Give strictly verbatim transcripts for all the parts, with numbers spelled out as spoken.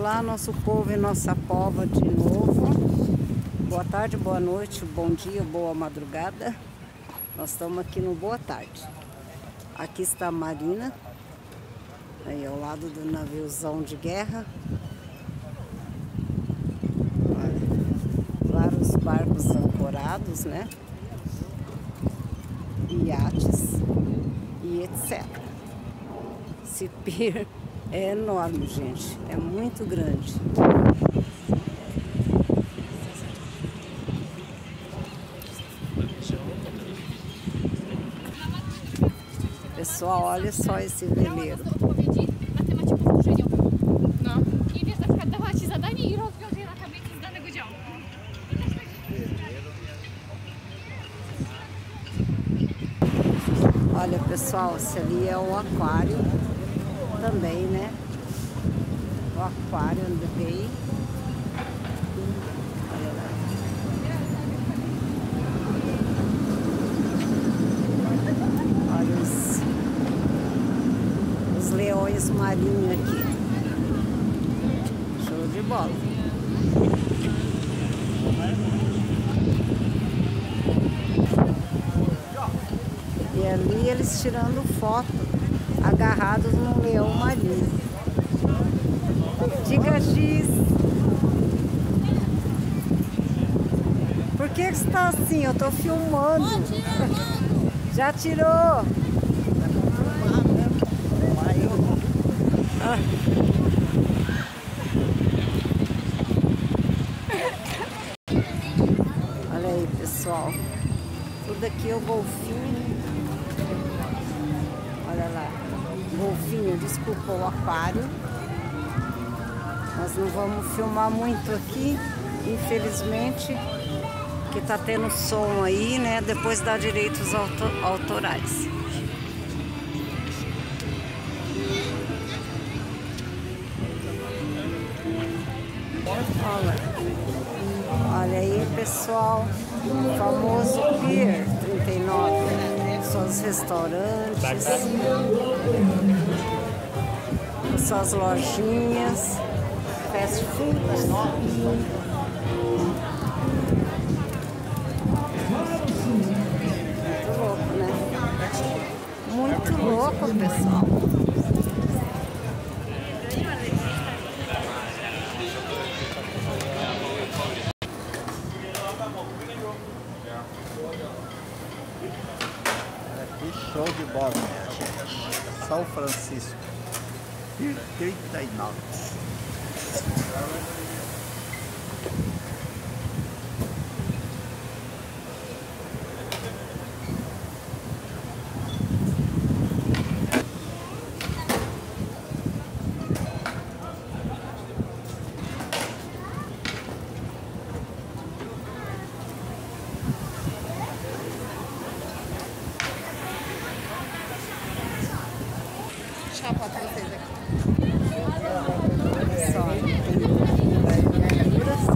Olá, nosso povo e nossa pova de novo. Boa tarde, boa noite, bom dia, boa madrugada. Nós estamos aqui no Boa Tarde. Aqui está a Marina, aí ao lado do naviozão de guerra. Olha, vários barcos ancorados, né? Iates e etcétera. Esse pier é enorme, gente. É muito grande. Pessoal, olha só esse veleiro. Olha, pessoal, esse ali é o aquário também, né? O aquário do rei. Olha lá. Olha os, os leões marinhos aqui. Show de bola. E ali eles tirando foto, agarrados num leão marinho. Diga, Giz. Por que que você tá assim? Eu tô filmando. Já tirou? Ah. Olha aí, pessoal. Tudo aqui é o golfinho. Olha lá. Golfinho, desculpa, o aquário. Nós não vamos filmar muito aqui, infelizmente, que tá tendo som aí, né? Depois dá direitos auto autorais. Olha, olha aí, pessoal, o famoso Pier trinta e nove, só os restaurantes, só as lojinhas, fast food. Muito louco, né? Muito louco, pessoal. Que show de bola, minha gente. São Francisco. trinta e nove. Chapa pra vocês aqui. Só verduras.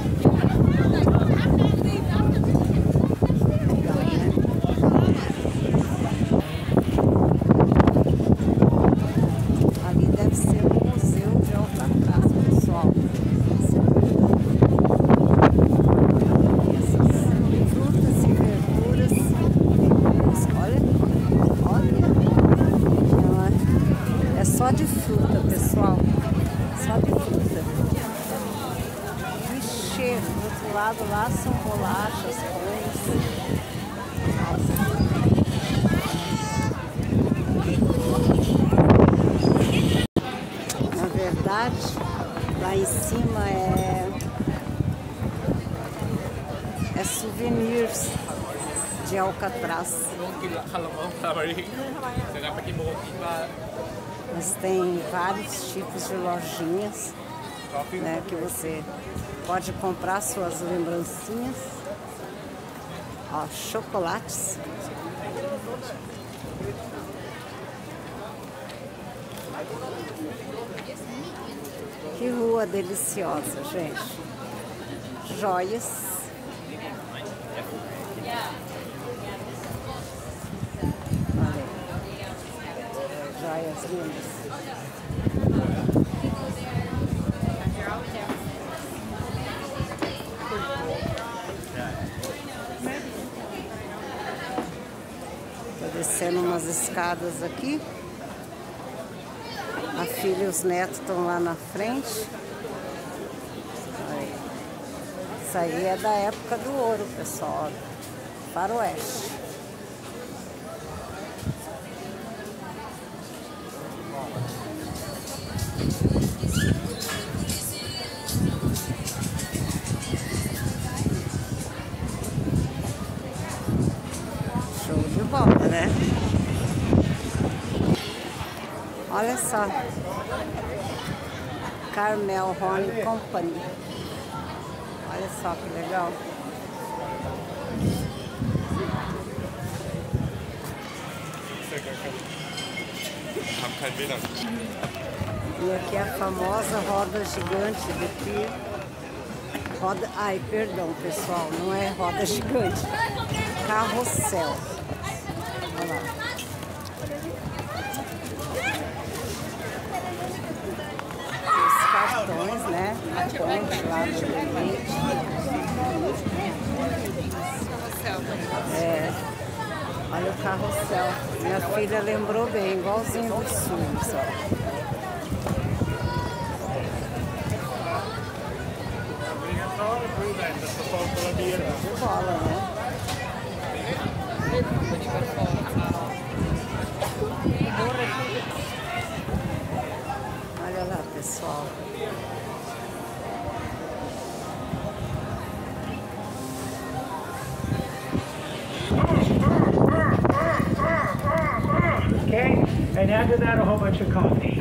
Ali deve ser o museu de Alcatraz, pessoal. Essas frutas e verduras. Olha, olha. É só de fruta, pessoal. Só de fruta. Que cheiro. Do outro lado lá são bolachas, pães. Na verdade, lá em cima é, é souvenirs de Alcatraz. Mas tem vários tipos de lojinhas, né, que você pode comprar suas lembrancinhas. Ó, chocolates. Que rua deliciosa, gente. Joias. Olha aí. Joias lindas. escadas aqui. A filha e os netos estão lá na frente. Aí. Isso aí é da época do ouro, pessoal. Faroeste. Show de bola, né? Olha só. Carmel Horn Company. Olha só que legal. E aqui é a famosa roda gigante do Pier. Roda... Ai, perdão, pessoal, não é roda gigante. Carrossel. Olha lá. Os cartões, né? A ponte lá do limite. É. Olha o carrossel. Minha filha lembrou bem, igualzinho dos filmes, ó. De bola, né? Olha lá, pessoal. Okay, and after that, a whole bunch of coffee.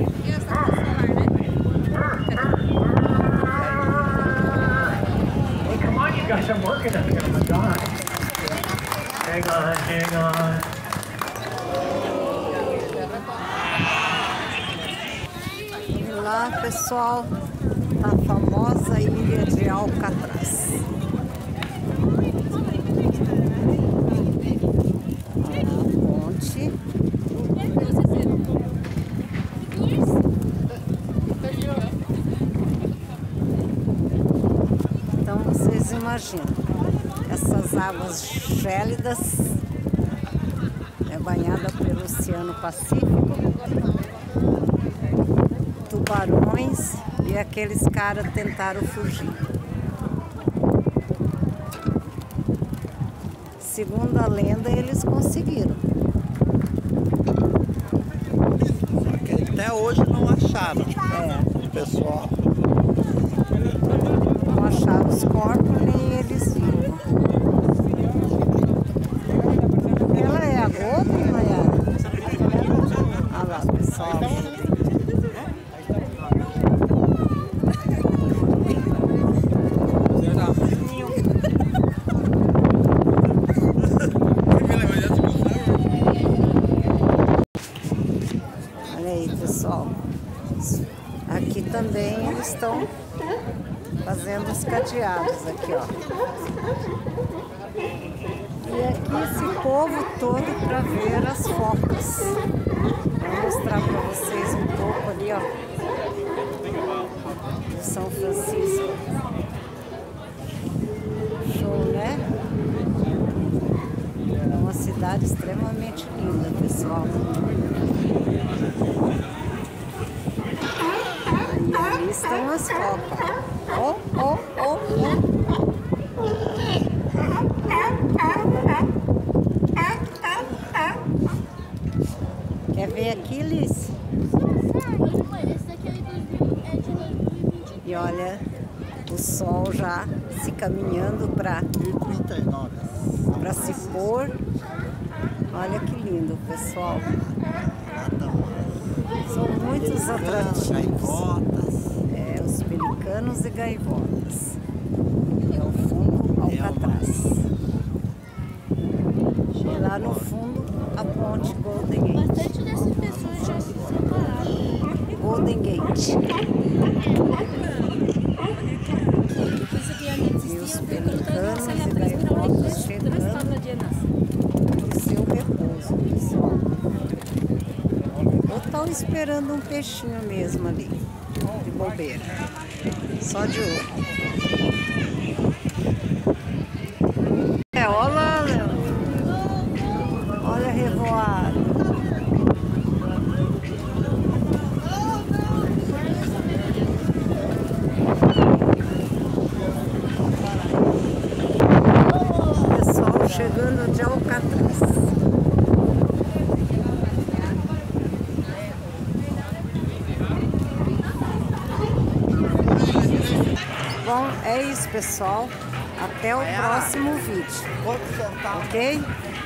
Hey, come on, you guys, I'm working on it. Oh my God. Hang on, hang on. E lá, pessoal, tá a famosa ilha de Alcatraz. Olha a ponte. Então vocês imaginam, essas águas gélidas, é banhada pelo Oceano Pacífico, tubarões, e aqueles caras tentaram fugir. Segundo a lenda, eles conseguiram. Só que até hoje não acharam. É. O pessoal. Não acharam os corpos, nem eles viram. Ela é a Golden, Maiara? Olha lá, pessoal. Olha aí, pessoal. Aqui também eles estão fazendo os cadeados aqui, ó. E aqui esse povo todo para ver as focas. Vou mostrar para vocês um pouco ali, ó, de São Francisco. Show, né? É uma cidade extremamente linda, pessoal. E ali estão as focas. Oh, oh, oh, oh. Quer ver aqui, Liz? E olha, o sol já se caminhando para trinta e nove. para se pôr. Olha que lindo, pessoal. São muitos atrativos. Gaivotas. É, os pelicanos e gaivotas. É o fundo Alcatraz. E lá no fundo a ponte Golden Gate. Bastante dessas pessoas já se separaram. Golden Gate. E os pelicanos e gaivotas chegando no seu repouso, pessoal. Ou estão esperando um peixinho mesmo ali, de bobeira. Só de olho. É, olha lá, Léo. Olha a revoada. chegando de Alcatraz. Bom, é isso, pessoal. Até o próximo vídeo. Ok?